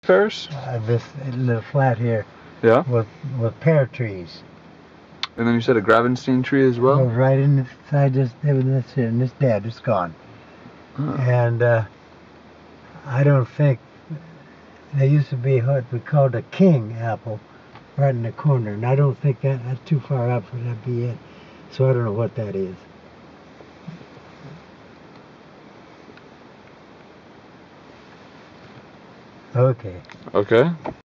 pears? This little flat here. Yeah. With pear trees. And then you said a Gravenstein tree as well? Right inside this here, and it's dead. It's gone. Huh. And I don't think there used to be what we called a king apple right in the corner, and I don't think that's too far up for that to be it. So I don't know what that is. Okay. Okay.